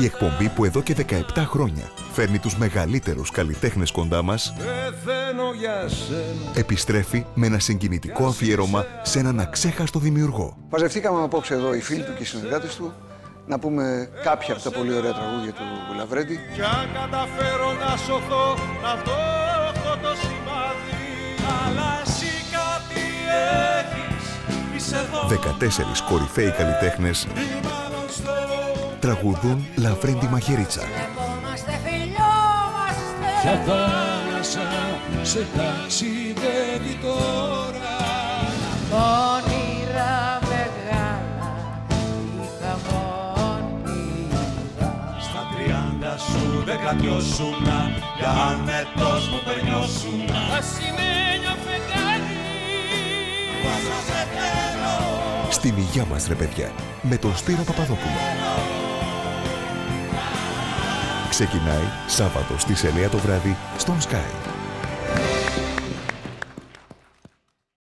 Η εκπομπή που εδώ και 17 χρόνια φέρνει τους μεγαλύτερους καλλιτέχνες κοντά μας επιστρέφει με ένα συγκινητικό αφιέρωμα σε έναν αξέχαστο δημιουργό. Μαζευτήκαμε απόψε εδώ οι φίλοι του και οι συνεργάτες του να πούμε κάποια από τα πολύ ωραία τραγούδια του Λαβρέντη. Κι αν καταφέρω να σωθώ, να το έχω το σημάδι, αλλά εσύ κάτι έχεις, είσαι εδώ. 14 κορυφαίοι καλλιτέχνες τραγουδούν Λαβρέντη Μαχαιρίτσα. Για θάλασσα σε ταξιδεύει τώρα. Όνειρα μεγάλα είχα μόνιρα. Στα 30 σου δεν κρατιώσουνα, για άνετος μου περνιώσουνα. Ασημένιο φεγγάρι, πόσο σε θέλω. Στην υγειά μας ρε παιδιά, με τον Σπύρο Παπαδόπουλο. Ξεκινάει Σάββατο στις 9 το βράδυ στον Sky.